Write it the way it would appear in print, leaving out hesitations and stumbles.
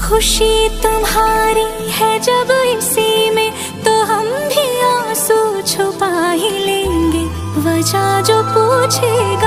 खुशी तुम्हारी है जब इसी में, तो हम भी आंसू छुपा ही लेंगे। वजह जो पूछेगा